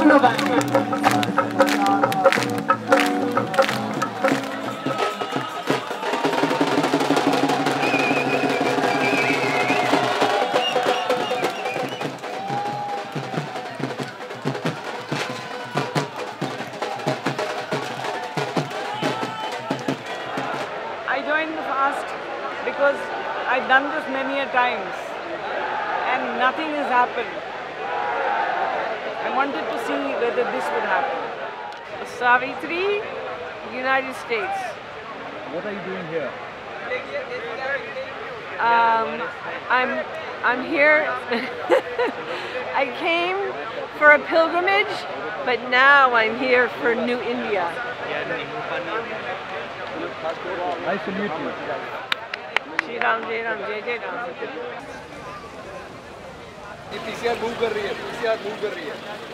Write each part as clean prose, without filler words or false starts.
ধন্যবাদ। I joined the fast because I've done this many a times and nothing has happened. I wanted to see whether this would happen. Savitri, United States. What are you doing here? I'm here. I came for a pilgrimage, but now I'm here for New India. Nice to meet you. Shri Ram, Jai Ram, Jai Jai Ram. ये PCR move कर रही है, PCR move कर रही है।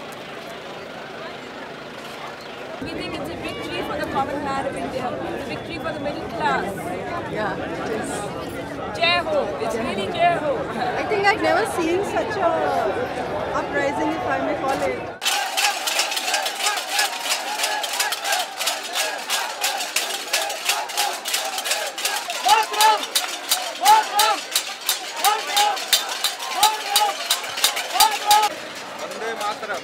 We think it's a victory for the common man of India, a victory for the middle class. Yeah, it is. Jai Ho, it's really Jai Ho. I think I've never seen such a uprising, if I may call it. Vande Mataram.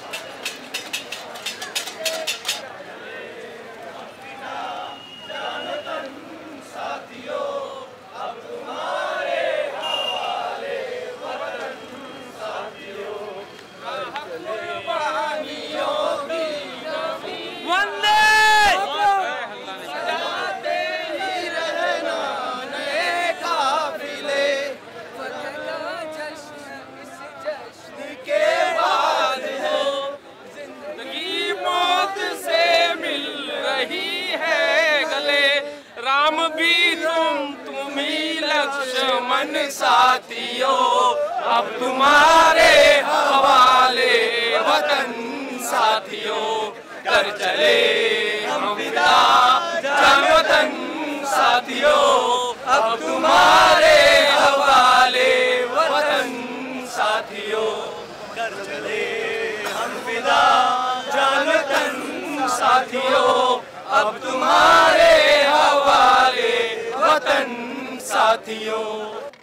Ram भी तुम्ही लक्ष्मण साथियों, अब तुम्हारे हवाले वतन साथियों, कर चले हम फिदा जान वतन साथियों, अब तुम्हारे हवाले वतन साथियों, कर चले हम फिदा जान वतन साथियों, अब तुम्हारे हवाले वतन साथियों।